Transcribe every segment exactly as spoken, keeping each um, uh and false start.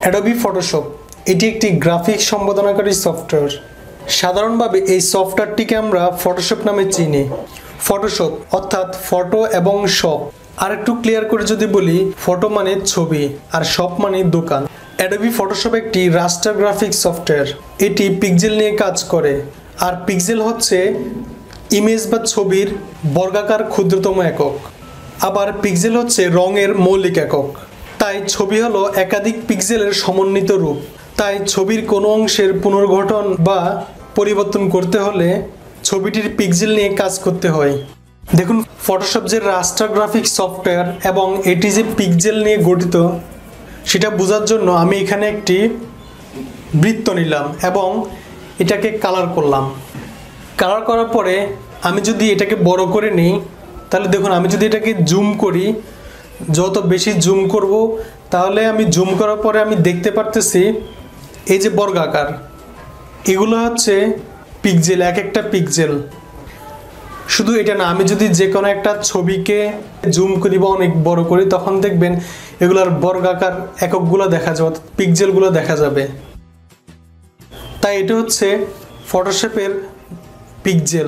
Adobe Photoshop এটি একটি graphic সম্পাদনাকারী software. সাধারণভাবে এই সফটওয়্যারটিকে আমরা ফটোশপ নামে চিনি। ফটোশপ অর্থাৎ ফটো এবং শপ। আর একটু ক্লিয়ার করে যদি বলি, ফটো মানে ছবি আর শপ মানে দোকান। অ্যাডোবি ফটোশপ একটি রাস্টার গ্রাফিক সফটওয়্যার। এটি পিক্সেল নিয়ে কাজ করে, আর পিক্সেল হচ্ছে ইমেজ বা ছবির বর্গাকার ক্ষুদ্রতম একক। আবার পিক্সেল হচ্ছে রঙের মৌলিক একক। তাই ছবি হলো একাধিক পিক্সেলের সমন্বিত রূপ। তাই ছবির কোনো অংশের পুনর্গঠন বা পরিবর্তন করতে হলে ছবিটির পিক্সেল নিয়ে কাজ করতে হয়। দেখুন, ফটোশপ যে রাস্টার গ্রাফিক সফটওয়্যার এবং এটি যে পিক্সেল নিয়ে গঠিত সেটা বোঝার জন্য আমি এখানে একটি বৃত্ত নিলাম এবং এটাকে কালার করলাম। কালার করার পরে আমি যদি এটাকে বড় করে নিই, তাহলে দেখুন আমি যদি এটাকে জুম করি, যত বেশি জুম করব তাহলে আমি জুম করার পরে আমি দেখতে পারতেছি এই যে বর্গাকার, এগুলো হচ্ছে পিক্সেল, এক একটা পিক্সেল। শুধু এটা না, আমি যদি যে কোনো একটা ছবিকে জুম করি বা অনেক বড় করি, তখন দেখবেন এগুলোর বর্গাকার এককগুলো দেখা যাবে, পিক্সেলগুলো দেখা যাবে। তাই এটা হচ্ছে ফটোশপের পিক্সেল।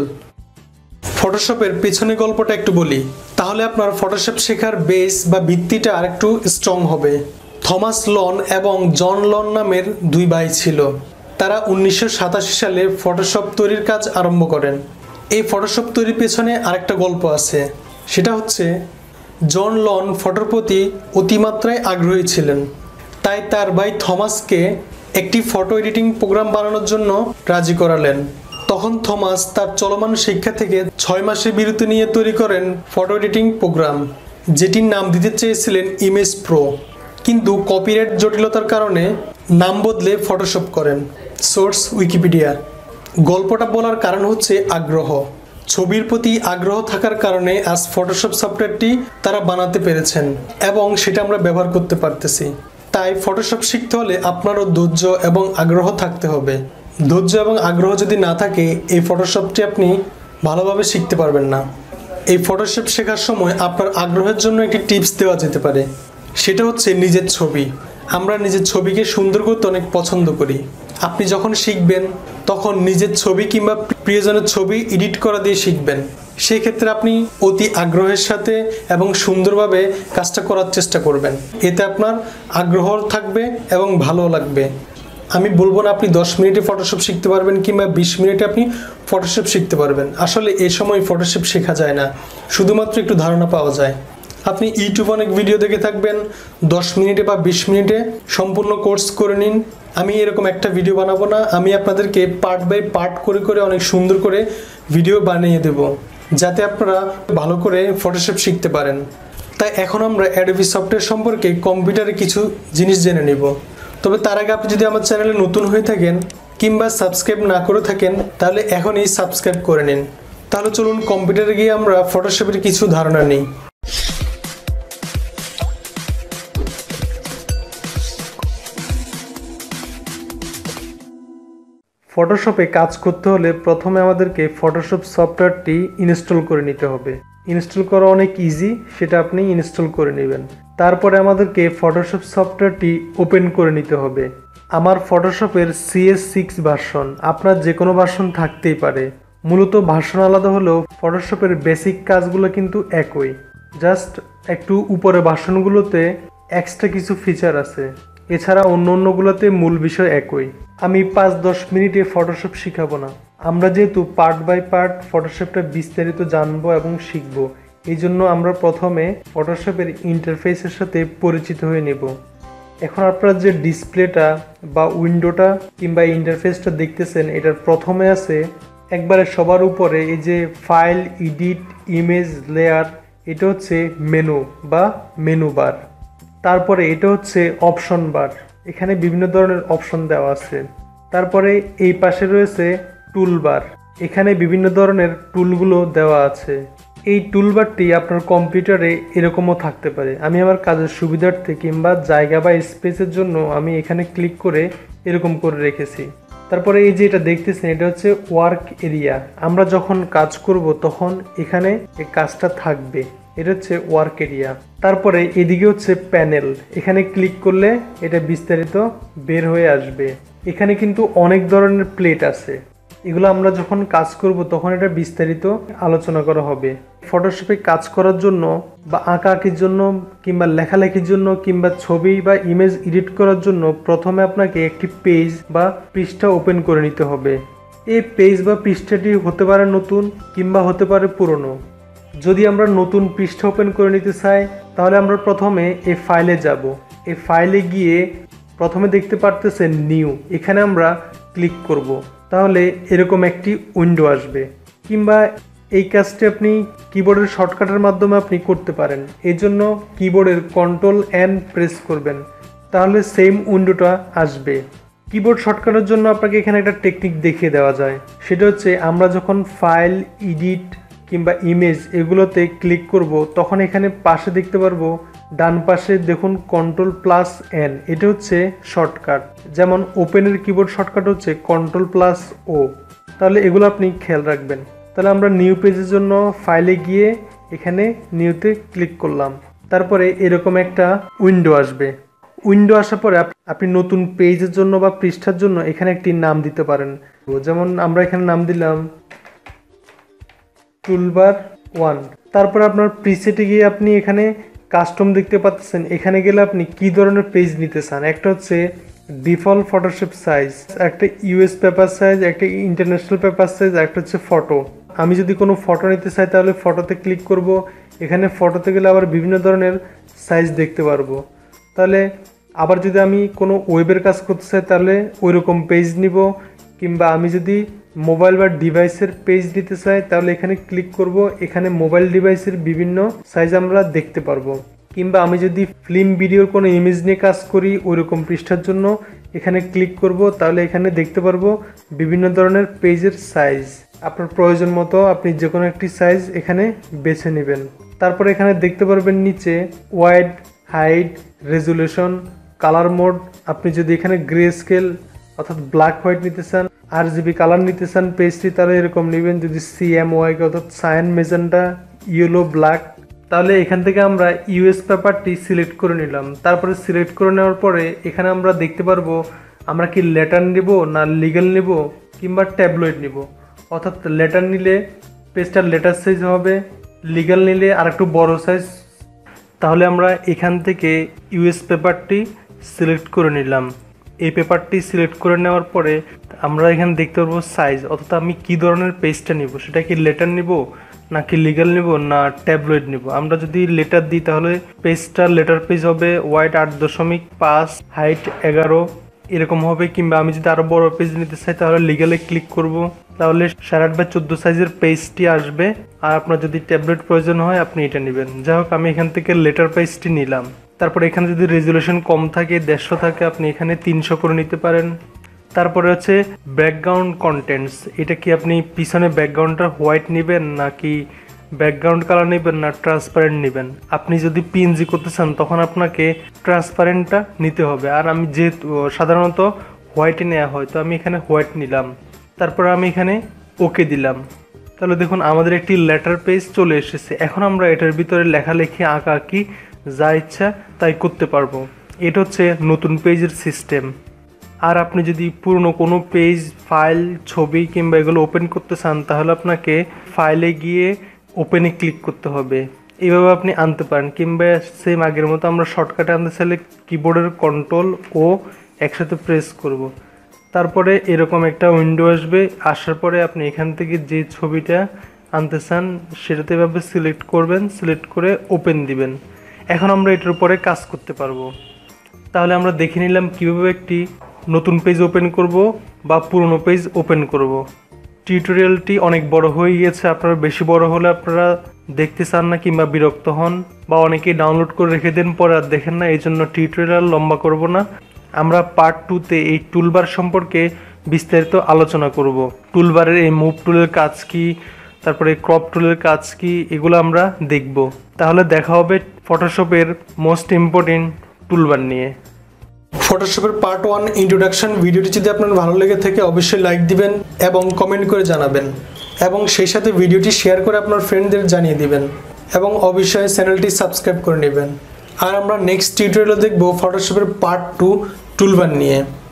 ফটোশপের পেছনে গল্পটা একটু বলি, তাহলে আপনার ফটোশপ শেখার বেস বা ভিত্তিটা আরেকটু স্ট্রং হবে। থমাস লন এবং জন লন নামের দুই ভাই ছিল। তারা উনিশশো সাতাশি সালে ফটোশপ তৈরির কাজ আরম্ভ করেন। এই ফটোশপ তৈরির পেছনে আরেকটা গল্প আছে। সেটা হচ্ছে জন লন ফটোর প্রতি অতিমাত্রায় আগ্রহী ছিলেন। তাই তার ভাই থমাসকে একটি ফটো এডিটিং প্রোগ্রাম বানানোর জন্য রাজি করালেন। তখন থমাস তার চলমান শিক্ষা থেকে ছয় মাসের বিরতি নিয়ে তৈরি করেন ফটো এডিটিং প্রোগ্রাম, যেটির নাম দিতে চেয়েছিলেন ইমেজ প্রো, কিন্তু কপিরাইট জটিলতার কারণে নাম বদলে ফটোশপ করেন। Source Wikipedia. গল্পটা বলার কারণ হচ্ছে আগ্রহ। ছবির প্রতি আগ্রহ থাকার কারণে আজ ফটোশপ সফটওয়্যারটি তারা বানাতে পেরেছেন এবং সেটা আমরা ব্যবহার করতে পারতেছি। তাই ফটোশপ শিখতে হলে আপনারও ধৈর্য এবং আগ্রহ থাকতে হবে। ধৈর্য এবং আগ্রহ যদি না থাকে, এই ফটোশপটি আপনি ভালোভাবে শিখতে পারবেন না। এই ফটোশপ শেখার সময় আপনার আগ্রহের জন্য একটি টিপস দেওয়া যেতে পারে। সেটা হচ্ছে নিজের ছবি। আমরা নিজের ছবিকে সুন্দর করতে অনেক পছন্দ করি। আপনি যখন শিখবেন তখন নিজের ছবি কিংবা প্রিয়জনের ছবি এডিট করা দিয়ে শিখবেন। সেই ক্ষেত্রে আপনি অতি আগ্রহের সাথে এবং সুন্দরভাবে কাজটা করার চেষ্টা করবেন। এতে আপনার আগ্রহ থাকবে এবং ভালো লাগবে। আমি বলবো না আপনি দশ মিনিটে ফটোশপ শিখতে পারবেন কিংবা বিশ মিনিটে আপনি ফটোশপ শিখতে পারবেন। আসলে এই সময় ফটোশপ শেখা যায় না, শুধুমাত্র একটু ধারণা পাওয়া যায়। আপনি ইউটিউবে অনেক ভিডিও দেখে থাকবেন, দশ মিনিটে বা বিশ মিনিটে সম্পূর্ণ কোর্স করে নিন। আমি এরকম একটা ভিডিও বানাবো না, আমি আপনাদেরকে পার্ট বাই পার্ট করে করে অনেক সুন্দর করে ভিডিও বানিয়ে দেব, যাতে আপনারা ভালো করে ফটোশপ শিখতে পারেন। তাই এখন আমরা অ্যাডোবি সফটওয়্যার সম্পর্কে কম্পিউটারে কিছু জিনিস জেনে নেব। তবে তার আগে আপনি যদি আমার চ্যানেলে নতুন হয়ে থাকেন কিংবা সাবস্ক্রাইব না করে থাকেন, তাহলে এখনই সাবস্ক্রাইব করে নিন। তাহলে চলুন কম্পিউটারে গিয়ে আমরা ফটোশপের কিছু ধারণা নিই। ফটোশপে কাজ করতে হলে প্রথমে আমাদেরকে ফটোশপ সফটওয়্যারটি ইনস্টল করে নিতে হবে। ইনস্টল করা অনেক ইজি, সেটা আপনি ইনস্টল করে নেবেন। তারপরে আমাদেরকে ফটোশপ সফটওয়্যারটি ওপেন করে নিতে হবে। আমার ফটোশপের সিএস সিক্স ভার্সন, আপনার যে কোনো ভার্সন থাকতেই পারে। মূলত ভার্সন আলাদা হলেও ফটোশপের বেসিক কাজগুলো কিন্তু একই, জাস্ট একটু উপরে ভার্সনগুলোতে এক্সট্রা কিছু ফিচার আছে। এছাড়া অন্য অন্যগুলোতে মূল বিষয় একই। আমি পাঁচ দশ মিনিটে ফটোশপ শিখাবো না, আমরা যেহেতু পার্ট বাই পার্ট ফটোশপটা বিস্তারিত জানবো এবং শিখবো, এই জন্য আমরা প্রথমে ফটোশপের ইন্টারফেসের সাথে পরিচিত হয়ে নেব। এখন আপনারা যে ডিসপ্লেটা বা উইন্ডোটা কিংবা ইন্টারফেসটা দেখতেছেন, এটার প্রথমে আছে একবারে সবার উপরে এই যে ফাইল, এডিট, ইমেজ, লেয়ার, এটা হচ্ছে মেনু বা মেনু বার। তারপরে এটা হচ্ছে অপশন বার, এখানে বিভিন্ন ধরনের অপশন দেওয়া আছে। তারপরে এই পাশে রয়েছে টুল বার, এখানে বিভিন্ন ধরনের টুলগুলো দেওয়া আছে। এই টুলবারটি আপনার কম্পিউটারে এরকমও থাকতে পারে। আমি আমার কাজের সুবিধার্থে কিংবা জায়গা বা স্পেসের জন্য আমি এখানে ক্লিক করে এরকম করে রেখেছি। তারপরে এই যে এটা দেখতেছেন, এটা হচ্ছে ওয়ার্ক এরিয়া। আমরা যখন কাজ করব তখন এখানে এই কাজটা থাকবে। এটা হচ্ছে ওয়ার্ক এরিয়া। তারপরে এদিকে হচ্ছে প্যানেল, এখানে ক্লিক করলে এটা বিস্তারিত বের হয়ে আসবে। এখানে কিন্তু অনেক ধরনের প্লেট আছে, এগুলো আমরা যখন কাজ করব তখন এটা বিস্তারিত আলোচনা করা হবে। ফটোশপে কাজ করার জন্য বা আঁকা আঁকির জন্য কিংবা লেখালেখির জন্য কিংবা ছবি বা ইমেজ এডিট করার জন্য প্রথমে আপনাকে একটি পেজ বা পৃষ্ঠা ওপেন করে নিতে হবে। এই পেজ বা পৃষ্ঠাটি হতে পারে নতুন কিংবা হতে পারে পুরনো। যদি আমরা নতুন পৃষ্ঠা ওপেন করে নিতে চাই তাহলে আমরা প্রথমে এই ফাইলে যাব। এই ফাইলে গিয়ে প্রথমে দেখতে পারতেছেন নিউ, এখানে আমরা ক্লিক করব। তাহলে এরকম একটি উইন্ডো আসবে। কিংবা এই কাজটি আপনি কিবোর্ডের শর্টকাটের মাধ্যমে আপনি করতে পারেন। এই জন্য কিবোর্ডের কন্ট্রোল এন প্রেস করবেন, তাহলে সেম উইন্ডোটা আসবে। কিবোর্ড শর্টকাটের জন্য আপনাকে এখানে একটা টেকনিক দেখিয়ে দেওয়া যায়, সেটা হচ্ছে আমরা যখন ফাইল, এডিট কিংবা ইমেজ এগুলোতে ক্লিক করব তখন এখানে পাশে দেখতে পারবো, ডান পাশে দেখুন কন্ট্রোল প্লাস এন, এটা হচ্ছে শর্টকাট। যেমন ওপেনের কিবোর্ড শর্টকাট হচ্ছে কন্ট্রোল প্লাস ও, তাহলে এগুলো আপনি খেয়াল রাখবেন। তাহলে আমরা নিউ পেজের জন্য ফাইলে গিয়ে এখানে নিউতে ক্লিক করলাম, তারপরে এরকম একটা উইন্ডো আসবে। উইন্ডো আসার পরে আপনি নতুন পেজের জন্য বা পৃষ্ঠার জন্য এখানে একটি নাম দিতে পারেন। যেমন আমরা এখানে নাম দিলাম টুলবার ওয়ান। তারপর আপনার প্রিসেটে গিয়ে আপনি এখানে কাস্টম দেখতে পাচ্ছেন, এখানে গেলে আপনি কি ধরনের পেজ নিতে চান। একটা হচ্ছে ডিফল্ট ফটোশপ সাইজ, একটা ইউএস পেপার সাইজ, একটা ইন্টারন্যাশনাল পেপার সাইজ, একটা হচ্ছে ফটো। আমি যদি কোনো ফটো নিতে চাই তাহলে ফটোতে ক্লিক করব। এখানে ফটোতে গেলে আবার বিভিন্ন ধরনের সাইজ দেখতে পারবো। তাহলে আবার যদি আমি কোনো ওয়েবের কাজ করতে চাই তাহলে ওই রকম পেজ নিব। কিংবা আমি যদি মোবাইল বা ডিভাইসের পেজ দিতে চাই তাহলে এখানে ক্লিক করব। এখানে মোবাইল ডিভাইসের বিভিন্ন সাইজ আমরা দেখতে পারবো। কিংবা আমি যদি ফিল্ম ভিডিওর কোনো ইমেজ নিয়ে কাজ করি ওই রকম পৃষ্ঠার জন্য এখানে ক্লিক করব, তাহলে এখানে দেখতে পারবো বিভিন্ন ধরনের পেজের সাইজ। আপনার প্রয়োজন মতো আপনি যে কোনো একটি সাইজ এখানে বেছে নেবেন। তারপর এখানে দেখতে পারবেন নিচে wide, height, resolution, colour mode. আপনি যদি এখানে গ্রে স্কেল অর্থাৎ ব্ল্যাক হোয়াইট নিতে চান, আর জিবি কালার নিতে চান পেজটি, তাহলে এরকম নেবেন। যদি সিএমওয়াই অর্থাৎ সায়ান, মেজেন্টা, ইয়েলো, ব্ল্যাক, তাহলে এখান থেকে আমরা ইউএস পেপারটি সিলেক্ট করে নিলাম। তারপরে সিলেক্ট করে নেওয়ার পরে এখানে আমরা দেখতে পারবো আমরা কি লেটার নেব না লিগ্যাল নেব কিংবা ট্যাবলয়েড নেব। অর্থাৎ লেটার নিলে পেজটার লেটার সাইজ হবে, লিগ্যাল নিলে আর একটু বড় সাইজ। তাহলে আমরা এখান থেকে ইউএস পেপারটি সিলেক্ট করে নিলাম। এই পেপারটি সিলেক্ট করে নেওয়ার পরে আমরা এখানে দেখতে পারবো সাইজ, অর্থাৎ আমি কি ধরনের পেজটা নিব, সেটা কি লেটার নিব নাকি লিগ্যাল নিব না ট্যাবলয়েড নিব। আমরা যদি লেটার দিই তাহলে পেজটা লেটার পেজ হবে, ওয়াইড আট দশমিক পাঁচ, হাইট এগারো এরকম হবে। কিংবা আমি যদি আরো বড় পেজ নিতে চাই তাহলে লিগ্যালে ক্লিক করব, তাহলে সাড়ে আট বাই চোদ্দ সাইজের পেজটি আসবে। আর আপনার যদি ট্যাবলেট প্রয়োজন হয় আপনি এটা নেবেন। যাই হোক আমি এখান থেকে লেটার পেজটি নিলাম। তারপরে এখানে যদি রেজুলেশন কম থাকে, দেড়শো থাকে, আপনি এখানে তিনশো করে নিতে পারেন। তারপরে হচ্ছে ব্যাকগ্রাউন্ড কন্টেন্টস, এটা কি আপনি পিছনে ব্যাকগ্রাউন্ডটা হোয়াইট নেবেন নাকি ব্যাকগ্রাউন্ড কালার নেবেন না ট্রান্সপারেন্ট নেবেন। আপনি যদি পিএনজি করতে চান তখন আপনাকে ট্রান্সপারেন্টটা নিতে হবে। আর আমি যেহেতু সাধারণত হোয়াইটে নেওয়া হয় তো আমি এখানে হোয়াইট নিলাম। তারপরে আমি এখানে ওকে দিলাম। তাহলে দেখুন আমাদের একটি লেটার পেজ চলে এসেছে। এখন আমরা এটার ভিতরে লেখালেখি, আঁকা আঁকি যা ইচ্ছা তাই করতে পারবো। এটা হচ্ছে নতুন পেজের সিস্টেম। আর আপনি যদি পুরনো কোনো পেজ, ফাইল, ছবি কিংবা এগুলো ওপেন করতে চান তাহলে আপনাকে ফাইলে গিয়ে ওপেনে ক্লিক করতে হবে। এইভাবে আপনি আনতে পারেন। কিংবা সেম আগের মতো আমরা শর্টকাটে আনতে চাইলে কিবোর্ডের কন্ট্রোল ও একসাথে প্রেস করব। তারপরে এরকম একটা উইন্ডো আসবে। আসার পরে আপনি এখান থেকে যে ছবিটা আনতে চান সেটাতে এভাবে সিলেক্ট করবেন, সিলেক্ট করে ওপেন দিবেন। এখন আমরা এটার উপরে কাজ করতে পারবো। তাহলে আমরা দেখে নিলাম কীভাবে একটি নতুন পেজ ওপেন করব বা পুরনো পেজ ওপেন করব। টিউটোরিয়ালটি অনেক বড় হয়ে গিয়েছে, আপনারা বেশি বড় হলে আপনারা দেখতে চান না কিংবা বিরক্ত হন বা অনেকেই ডাউনলোড করে রেখে দেন পরে আর দেখেন না, এই জন্য টিউটোরিয়াল লম্বা করব না। আমরা পার্ট টুতে এই টুলবার সম্পর্কে বিস্তারিত আলোচনা করব। টুলবারের এই মুভ টুলের কাজ কি, তারপরে ক্রপ টুলের কাজ কি, এগুলো আমরা দেখব। তাহলে দেখা হবে ফটোশপের মোস্ট ইম্পর্টেন্ট টুলবার নিয়ে। ফটোশপের পার্ট ওয়ান ইন্ট্রোডাকশন ভিডিওটি যদি আপনার ভালো লেগে থাকে অবশ্যই লাইক দিবেন এবং কমেন্ট করে জানাবেন এবং সেই সাথে ভিডিওটি শেয়ার করে আপনার ফ্রেন্ডদের জানিয়ে দিবেন। এবং অবশ্যই চ্যানেলটি সাবস্ক্রাইব করে নেবেন। আর আমরা নেক্সট টিউটোরিয়ালে দেখব ফটোশপের পার্ট টু টুলবার নিয়ে।